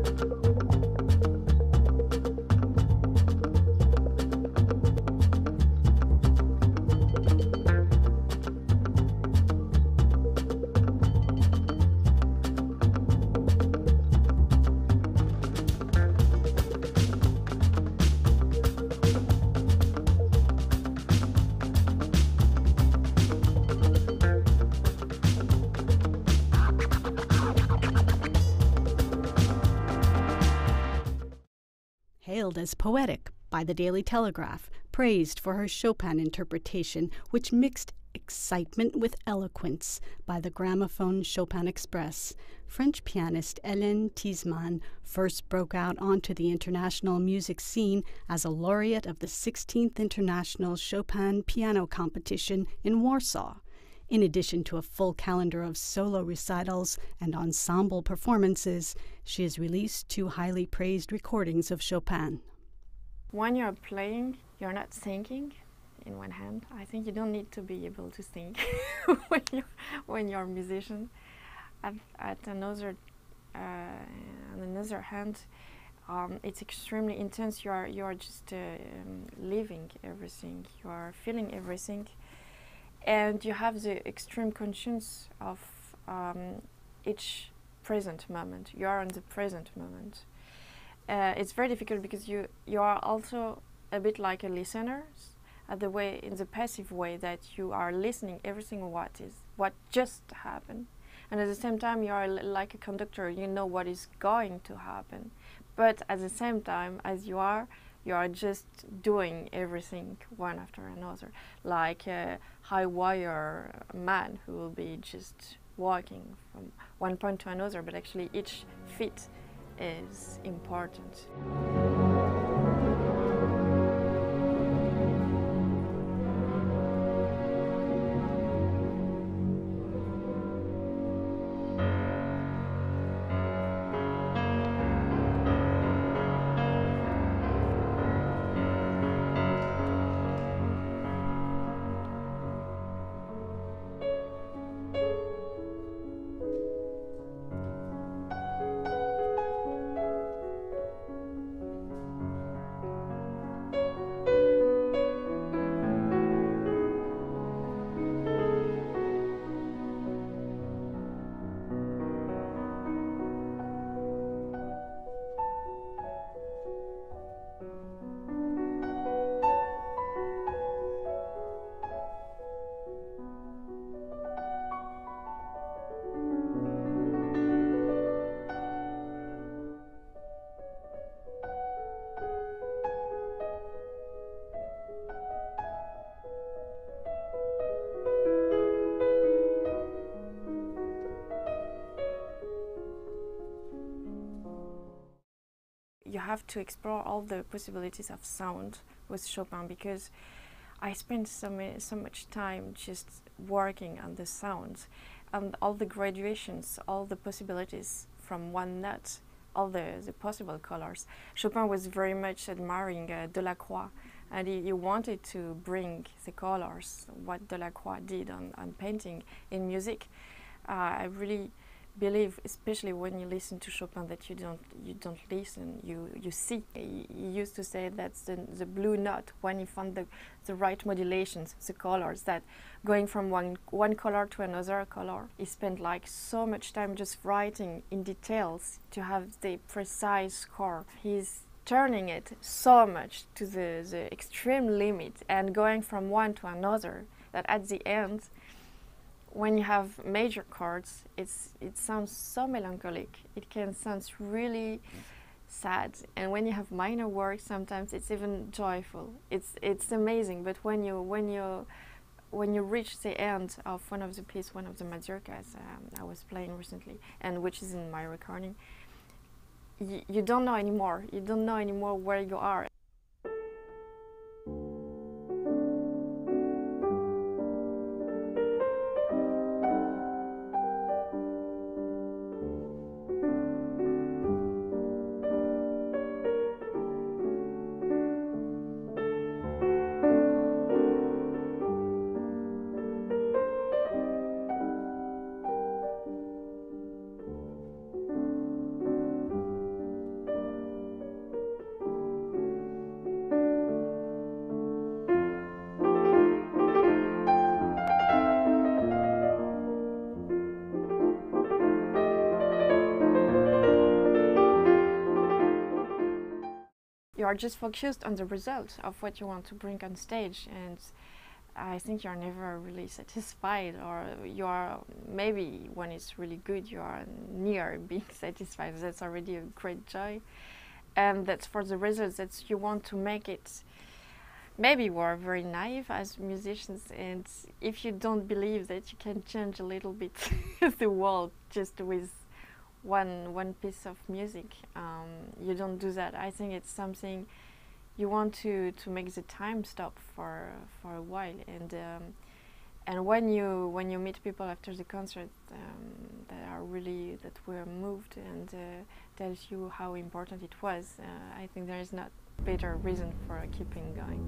Hailed as poetic by the Daily Telegraph, praised for her Chopin interpretation, which mixed excitement with eloquence, by the Gramophone Chopin Express, French pianist Hélène Tiesman first broke out onto the international music scene as a laureate of the 16th International Chopin Piano Competition in Warsaw. In addition to a full calendar of solo recitals and ensemble performances, she has released 2 highly praised recordings of Chopin. When you're playing, you're not thinking in one hand. I think you don't need to be able to think when you're a musician. On another hand, it's extremely intense. You are just living everything. You are feeling everything. And you have the extreme conscience of each present moment. You are in the present moment. It's very difficult because you are also a bit like a listener, in the passive way that you are listening everything what just happened, and at the same time you are like a conductor. You know what is going to happen, but at the same time as you are just doing everything one after another, like a high wire man who will be just walking from one point to another, but actually each feet is important. You have to explore all the possibilities of sound with Chopin, because I spent so much time just working on the sounds and all the graduations, all the possibilities from one note, all the possible colors. Chopin was very much admiring Delacroix, and he wanted to bring the colors, what Delacroix did on painting, in music. I really believe, especially when you listen to Chopin, that you don't listen, you see. He used to say that's the blue note, when he found the right modulations, the colors, that going from one color to another color. He spent like so much time just writing in details to have the precise score. He's turning it so much to the extreme limit and going from one to another that at the end, when you have major chords, it sounds so melancholic. It can sound really sad, and when you have minor works, sometimes it's even joyful. It's amazing. But when you reach the end of one of the pieces, one of the mazurkas I was playing recently, and which is in my recording, you don't know anymore. You don't know anymore where you are. are just focused on the result of what you want to bring on stage, and I think you're never really satisfied, or you are, maybe when it's really good, you are near being satisfied. That's already a great joy. And that's for the results that you want to make it. Maybe we're very naive as musicians, and if you don't believe that you can change a little bit the world just with one piece of music, you don't do that. I think it's something you want to make the time stop for a while, and when you meet people after the concert that were moved and tells you how important it was, I think there is not better reason for keeping going.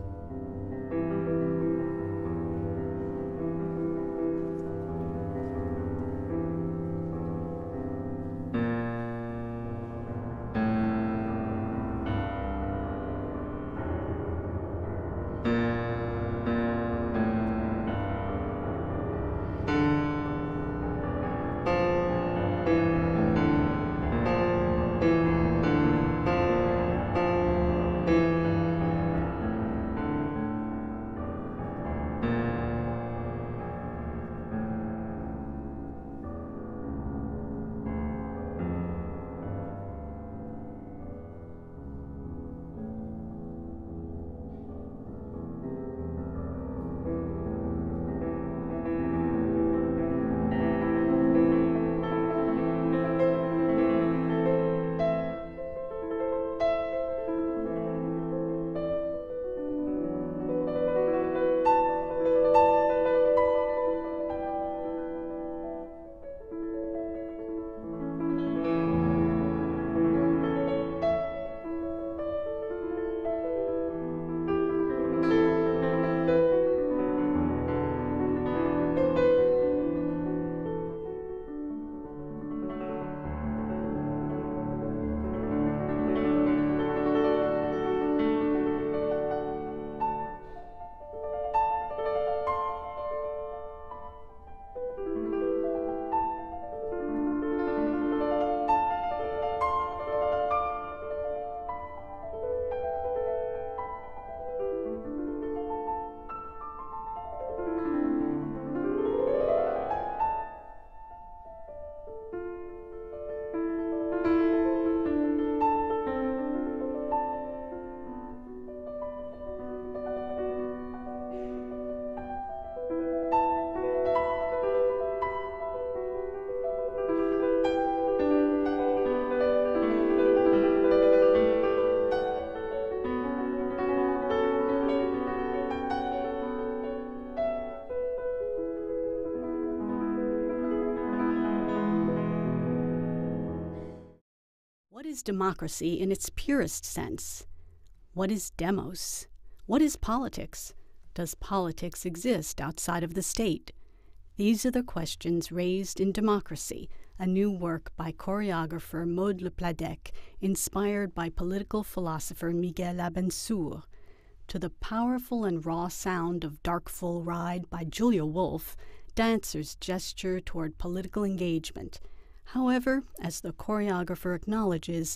What is democracy in its purest sense? What is demos? What is politics? Does politics exist outside of the state? These are the questions raised in Democracy, a new work by choreographer Maud Le Pladec, inspired by political philosopher Miguel Abensour. To the powerful and raw sound of Dark Full Ride by Julia Wolf, dancers gesture toward political engagement. However, as the choreographer acknowledges,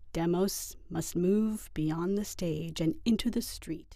demos must move beyond the stage and into the street.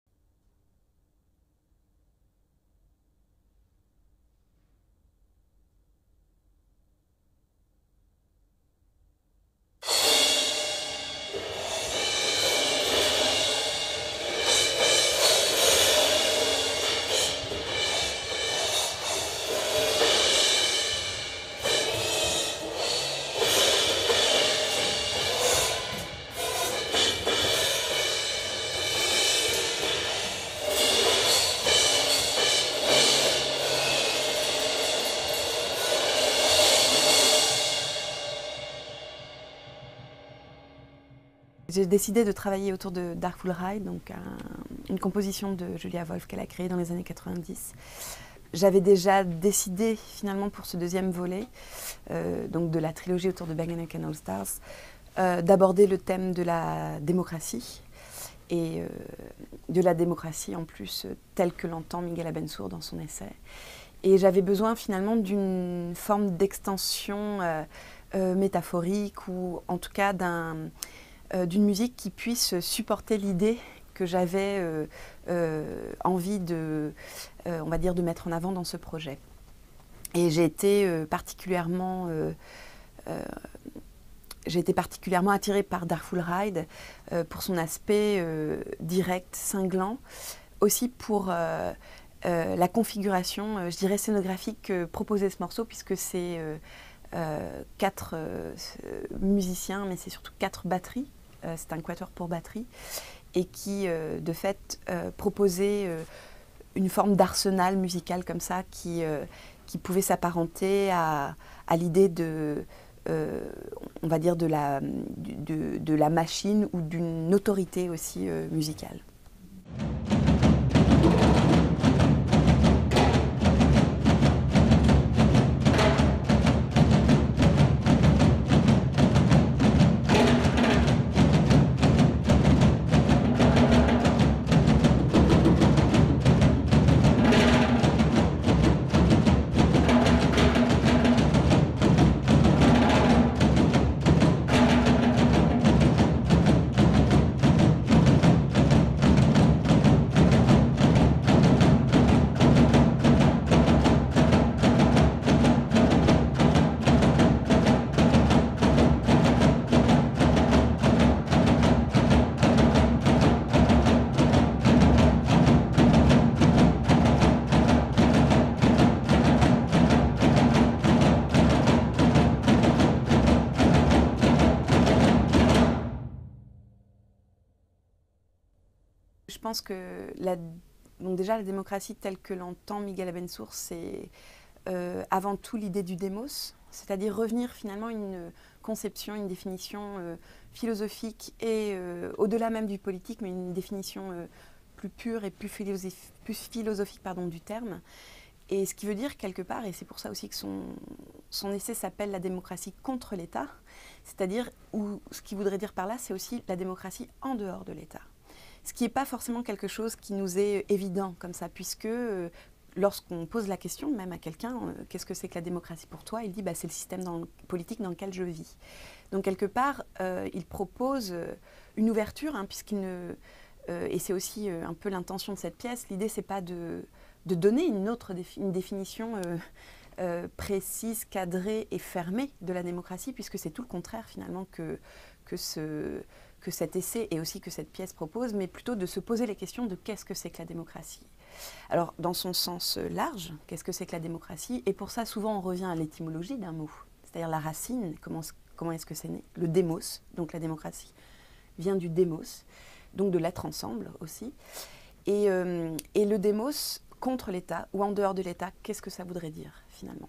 J'ai décidé de travailler autour de Dark Full Ride, donc une composition de Julia Wolf qu'elle a créée dans les années 90. J'avais déjà décidé finalement pour ce deuxième volet, donc de la trilogie autour de Bang & All Stars, d'aborder le thème de la démocratie, et de la démocratie en plus telle que l'entend Miguel Abensour dans son essai. Et j'avais besoin finalement d'une forme d'extension métaphorique, ou en tout cas d'une musique qui puisse supporter l'idée que j'avais envie on va dire, de mettre en avant dans ce projet. Et j'ai été particulièrement attirée par Darfur Ride pour son aspect direct, cinglant, aussi pour la configuration, je dirais, scénographique que proposait ce morceau, puisque c'est 4 musiciens, mais c'est surtout 4 batteries, c'est un quatuor pour batterie, et qui, de fait, proposait une forme d'arsenal musical comme ça, qui pouvait s'apparenter à l'idée de, on va dire, de la machine ou d'une autorité aussi musicale. Je pense que donc déjà la démocratie telle que l'entend Miguel Abensour, c'est avant tout l'idée du démos, c'est-à-dire revenir finalement à une conception, une définition philosophique et au-delà même du politique, mais une définition plus pure et plus philosophique du terme. Et ce qui veut dire quelque part, et c'est pour ça aussi que son essai s'appelle « La démocratie contre l'État », c'est-à-dire, ce qu'il voudrait dire par là, c'est aussi la démocratie en dehors de l'État. Ce qui n'est pas forcément quelque chose qui nous est évident comme ça, puisque lorsqu'on pose la question, même à quelqu'un, qu'est-ce que c'est que la démocratie pour toi? Il dit, c'est le système politique dans lequel je vis. Donc quelque part, il propose une ouverture, puisqu'il ne... et c'est aussi un peu l'intention de cette pièce, l'idée c'est pas de donner une définition précise, cadrée et fermée de la démocratie, puisque c'est tout le contraire finalement que cet essai et aussi que cette pièce propose, mais plutôt de se poser les questions de qu'est-ce que c'est que la démocratie. Alors, dans son sens large, qu'est-ce que c'est que la démocratie? Et pour ça, souvent, on revient à l'étymologie d'un mot, c'est-à-dire la racine, comment est-ce que c'est né? Le démos, donc la démocratie, vient du démos, donc de l'être ensemble aussi. Et le démos contre l'État ou en dehors de l'État, qu'est-ce que ça voudrait dire finalement?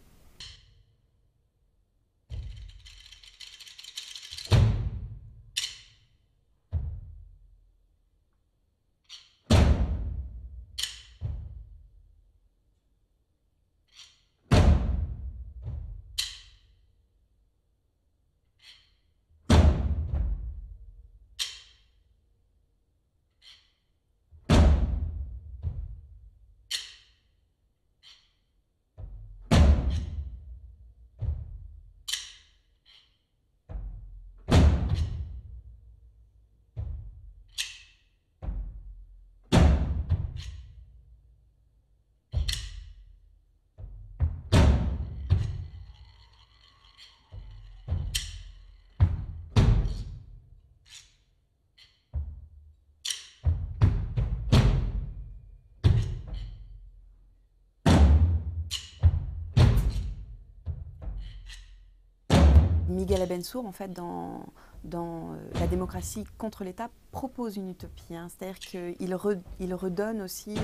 Miguel Abensour, en fait, dans La démocratie contre l'État, propose une utopie. C'est-à-dire qu'il redonne aussi...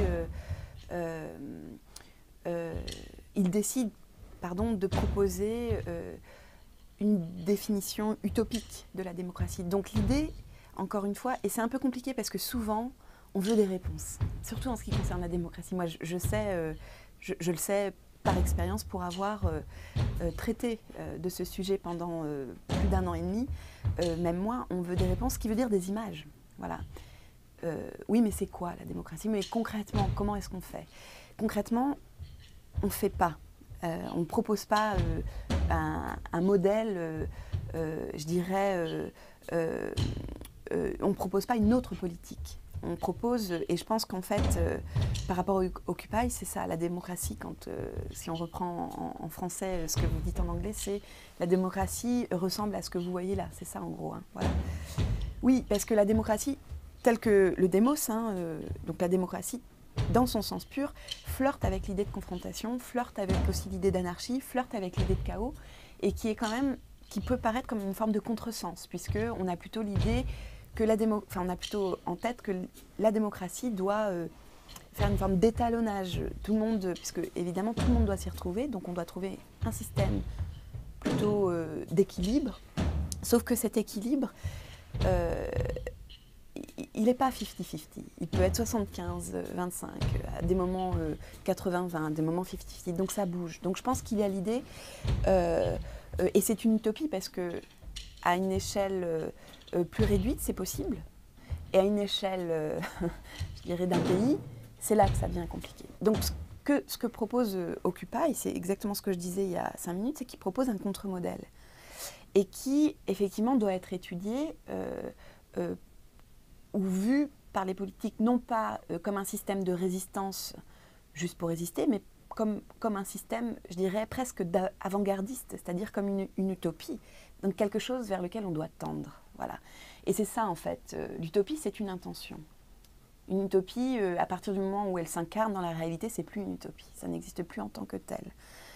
il décide de proposer une définition utopique de la démocratie. Donc l'idée, encore une fois, et c'est un peu compliqué parce que souvent, on veut des réponses, surtout en ce qui concerne la démocratie. Moi, je le sais par expérience pour avoir traité de ce sujet pendant plus d'1 an et demi. Même moi, on veut des réponses, ce qui veut dire des images. Voilà. Oui, mais c'est quoi la démocratie? Mais concrètement, comment est-ce qu'on fait? Concrètement, on ne fait pas. On ne propose pas un modèle, je dirais, on ne propose pas une autre politique. On propose, et je pense qu'en fait, par rapport au Occupy, c'est ça, la démocratie, si on reprend en français ce que vous dites en anglais, c'est la démocratie ressemble à ce que vous voyez là, c'est ça en gros. Hein, voilà. Oui, parce que la démocratie, telle que le démos, donc la démocratie, dans son sens pur, flirte avec l'idée de confrontation, flirte avec aussi l'idée d'anarchie, flirte avec l'idée de chaos, et qui peut paraître comme une forme de contresens, puisqu'on a plutôt l'idée que on a plutôt en tête que la démocratie doit faire une forme d'étalonnage. Tout le monde, puisque évidemment tout le monde doit s'y retrouver, donc on doit trouver un système plutôt d'équilibre. Sauf que cet équilibre, il n'est pas 50-50. Il peut être 75-25, à des moments 80-20, à des moments 50-50. Donc ça bouge. Donc je pense qu'il y a l'idée, et c'est une utopie parce que à une échelle plus réduite, c'est possible. Et à une échelle, je dirais, d'un pays, c'est là que ça devient compliqué. Donc ce que propose Occupy, c'est exactement ce que je disais il y a 5 minutes, c'est qu'il propose un contre-modèle. Et qui, effectivement, doit être étudié ou vu par les politiques, non pas comme un système de résistance juste pour résister, mais comme un système, je dirais, presque avant-gardiste, c'est-à-dire comme une utopie, donc quelque chose vers lequel on doit tendre. Voilà. Et c'est ça, en fait. L'utopie, c'est une intention. Une utopie, à partir du moment où elle s'incarne dans la réalité, c'est plus une utopie. Ça n'existe plus en tant que tel.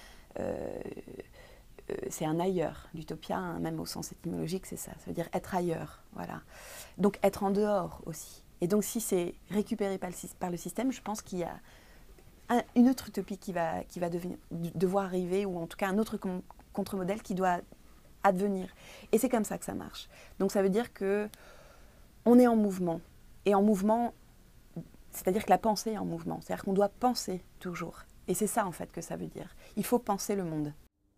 C'est un ailleurs. L'utopia, hein, même au sens étymologique, c'est ça. Ça veut dire être ailleurs. Voilà. Donc être en dehors aussi. Et donc si c'est récupéré par le système, je pense qu'il y a une autre utopie qui va devoir arriver, ou en tout cas un autre contre-modèle qui doit advenir. Et c'est comme ça que ça marche. Donc ça veut dire qu'on est en mouvement. Et en mouvement, c'est-à-dire que la pensée est en mouvement. C'est-à-dire qu'on doit penser toujours. Et c'est ça en fait que ça veut dire. Il faut penser le monde.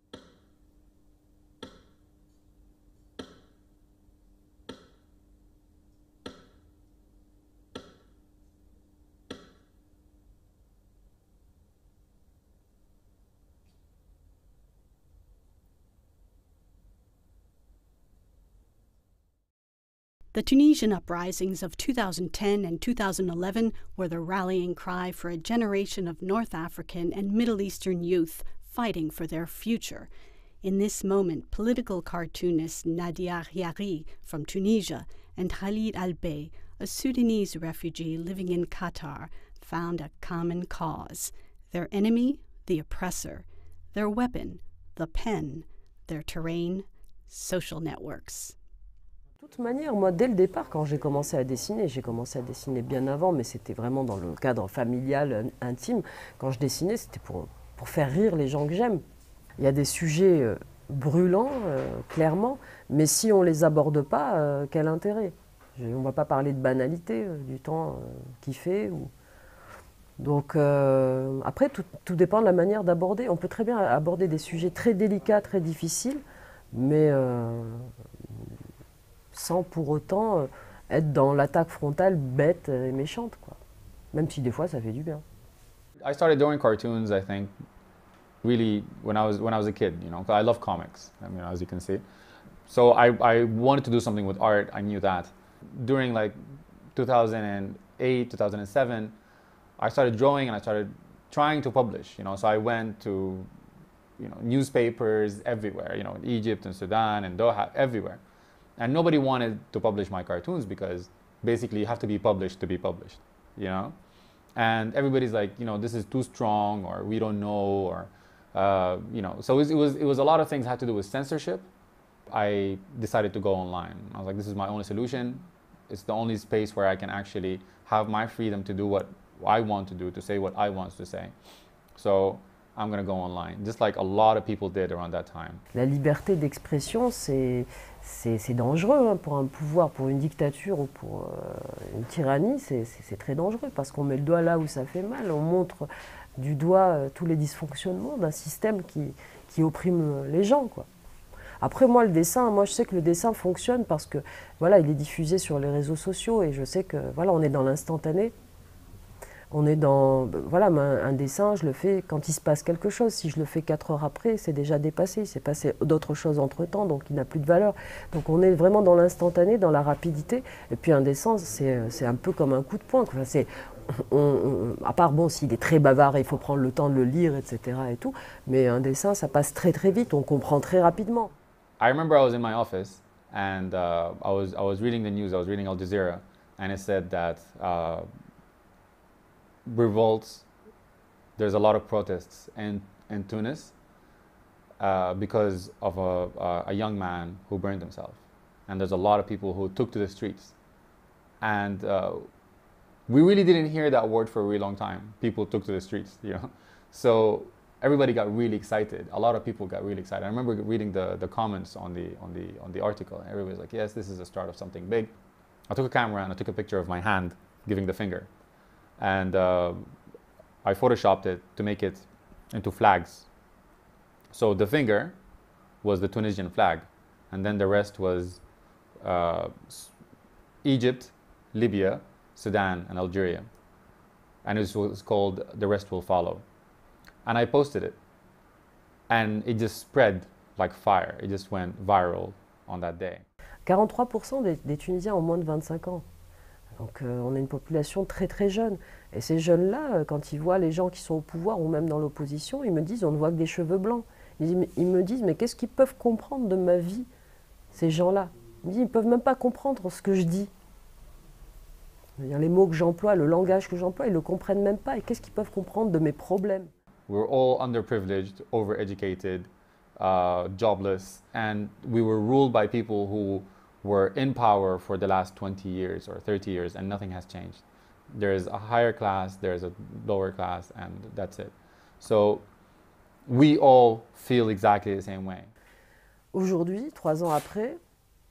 The Tunisian uprisings of 2010 and 2011 were the rallying cry for a generation of North African and Middle Eastern youth fighting for their future. In this moment, political cartoonist Nadia Riari from Tunisia and Khalid Albey, a Sudanese refugee living in Qatar, found a common cause. Their enemy, the oppressor. Their weapon, the pen. Their terrain, social networks. De toute manière, moi, dès le départ, quand j'ai commencé à dessiner bien avant, mais c'était vraiment dans le cadre familial, intime. Quand je dessinais, c'était pour faire rire les gens que j'aime. Il y a des sujets brûlants, clairement, mais si on ne les aborde pas, quel intérêt? On ne va pas parler de banalité, du temps qui fait. Donc, après, tout dépend de la manière d'aborder. On peut très bien aborder des sujets très délicats, très difficiles, mais sans pour autant être dans l'attaque frontale bête et méchante, quoi. Même si des fois ça fait du bien. I started doing cartoons, I think, really when I was a kid, you know, 'cause I love comics, I mean, as you can see. So I wanted to do something with art, I knew that. During like 2008, 2007, I started drawing and I started trying to publish, you know, so I went to, you know, newspapers everywhere, you know, in Egypt and Sudan and Doha, everywhere. And nobody wanted to publish my cartoons because basically you have to be published, you know? And everybody's like, you know, this is too strong, or we don't know, or, you know. So it was a lot of things had to do with censorship. I decided to go online. I was like, this is my only solution. It's the only space where I can actually have my freedom to do what I want to do, to say what I want to say. So I'm going to go online, just like a lot of people did around that time. La liberté d'expression, c'est dangereux, hein, pour un pouvoir, pour une dictature ou pour une tyrannie, c'est très dangereux parce qu'on met le doigt là où ça fait mal, on montre du doigt tous les dysfonctionnements d'un système qui opprime les gens, quoi. Après, moi, le dessin, je sais que le dessin fonctionne parce que, voilà, il est diffusé sur les réseaux sociaux et je sais que, voilà, on est dans l'instantané. On est dans, voilà, un dessin, je le fais quand il se passe quelque chose. Si je le fais 4 heures après, c'est déjà dépassé. Il s'est passé d'autres choses entre-temps, donc il n'a plus de valeur. Donc on est vraiment dans l'instantané, dans la rapidité. Et puis un dessin, c'est un peu comme un coup de poing. Enfin, à part, bon, s'il est très bavard, il faut prendre le temps de le lire, etc. et tout. Mais un dessin, ça passe très très vite, on comprend très rapidement. I remember I was in my office and I was reading the news. I was reading Al Jazeera, and it said that revolts. There's a lot of protests in Tunis because of a young man who burned himself, and there's a lot of people who took to the streets, and we really didn't hear that word for a really long time. People took to the streets, you know, so everybody got really excited. A lot of people got really excited. I remember reading the comments on the article. Everybody was like, "Yes, this is the start of something big." I took a camera and I took a picture of my hand giving the finger, and I photoshopped it to make it into flags. So the finger was the Tunisian flag, and then the rest was Egypt, Libya, Sudan, and Algeria. And it was called "The Rest Will Follow." And I posted it, and it just spread like fire. It just went viral on that day. 43% des Tunisiens ont moins de 25 ans. Donc on a une population très très jeune. Et ces jeunes-là, quand ils voient les gens qui sont au pouvoir ou même dans l'opposition, ils me disent on ne voit que des cheveux blancs. Ils me disent mais qu'est-ce qu'ils peuvent comprendre de ma vie, ces gens-là? Ils me disent ils ne peuvent même pas comprendre ce que je dis. Les mots que j'emploie, le langage que j'emploie, ils ne le comprennent même pas. Et qu'est-ce qu'ils peuvent comprendre de mes problèmes? We were all underprivileged, overeducated, jobless, and we were ruled by people who were in power for the last 20 years or 30 years, and nothing has changed. There's a higher class, there's a lower class, and that's it. So we all feel exactly the same way. Aujourd'hui, 3 ans après,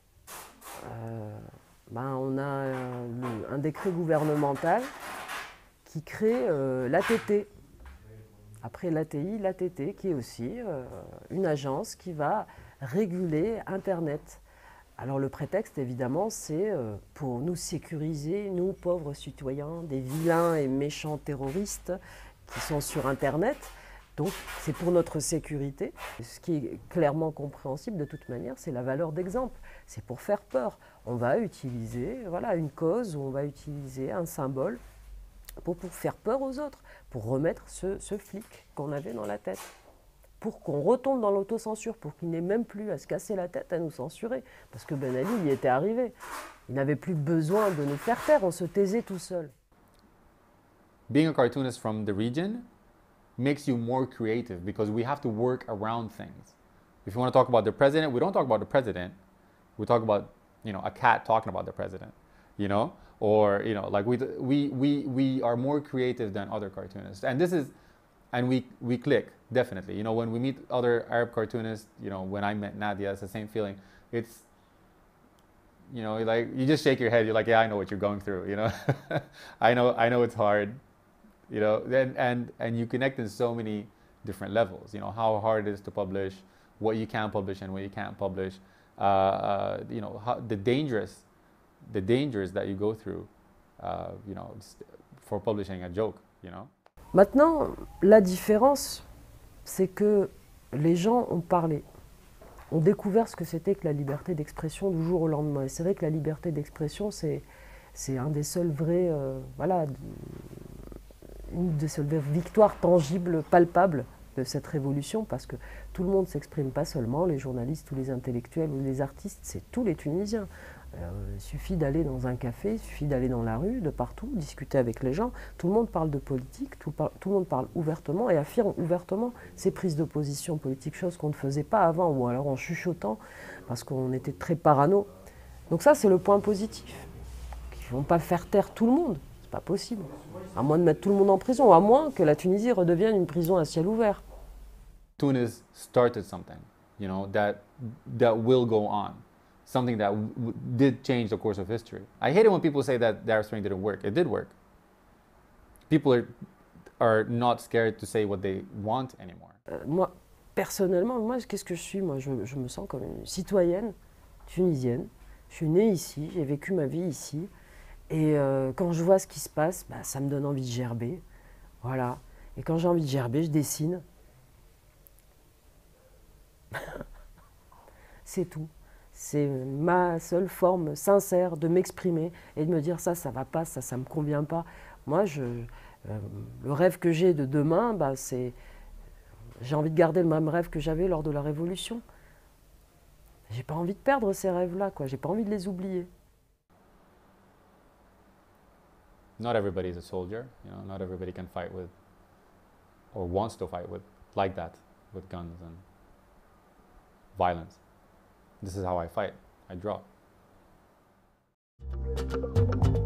on a un décret gouvernemental qui crée l'ATT. Après l'ATI, l'ATT, qui est aussi une agence qui va réguler Internet. Alors le prétexte, évidemment, c'est pour nous sécuriser, nous, pauvres citoyens, des vilains et méchants terroristes qui sont sur Internet. Donc c'est pour notre sécurité. Ce qui est clairement compréhensible de toute manière, c'est la valeur d'exemple. C'est pour faire peur. On va utiliser une cause, ou on va utiliser un symbole pour faire peur aux autres, pour remettre ce flic qu'on avait dans la tête, pour qu'on retombe dans l'autocensure, pour qu'il n'ait même plus à se casser la tête à nous censurer. Parce que Ben Ali, il y était arrivé. Il n'avait plus besoin de nous faire taire, on se taisait tout seul. Being a cartoonist from the region makes you more creative because we have to work around things. If you want to talk about the president, we don't talk about the president. We talk about, a cat talking about the president, or like we are more creative than other cartoonists, and we click definitely. When we meet other Arab cartoonists, when I met Nadia, it's the same feeling. It's like you just shake your head. You're like, yeah, I know what you're going through. I know it's hard. And you connect in so many different levels. How hard it is to publish, what you can publish and what you can't publish. The dangers that you go through, for publishing a joke, Maintenant, la différence, c'est que les gens ont parlé, ont découvert ce que c'était que la liberté d'expression du jour au lendemain. Et c'est vrai que la liberté d'expression, c'est un des seuls vrais, une des seules victoires tangibles, palpables de cette révolution, parce que tout le monde ne s'exprime pas seulement, les journalistes ou les intellectuels ou les artistes, c'est tous les Tunisiens. Il suffit d'aller dans un café, il suffit d'aller dans la rue, de partout, discuter avec les gens. Tout le monde parle de politique, tout le monde parle ouvertement et affirme ouvertement ses prises de position politique, chose qu'on ne faisait pas avant, ou alors en chuchotant, parce qu'on était très parano. Donc ça, c'est le point positif. Ils ne vont pas faire taire tout le monde, c'est pas possible. À moins de mettre tout le monde en prison, à moins que la Tunisie redevienne une prison à ciel ouvert. Tunis started something, that will go on. Something that did change the course of history. I hate it when people say that the Arab Spring didn't work. It did work. People are not scared to say what they want anymore. Moi, personnellement, qu'est-ce que je suis? Moi, je me sens comme une citoyenne tunisienne. Je suis née ici, j'ai vécu ma vie ici. Et quand je vois ce qui se passe, bah, ça me donne envie de gerber. Voilà. Et quand j'ai envie de gerber, je dessine. C'est tout. C'est ma seule forme sincère de m'exprimer et de me dire ça va pas, ça me convient pas. Moi, le rêve que j'ai de demain, bah, j'ai envie de garder le même rêve que j'avais lors de la Révolution. J'ai pas envie de perdre ces rêves-là, quoi. J'ai pas envie de les oublier. Not everybody is a soldier, you know, not everybody can fight with, or wants to fight with, like that, with guns and violence. This is how I fight. I draw.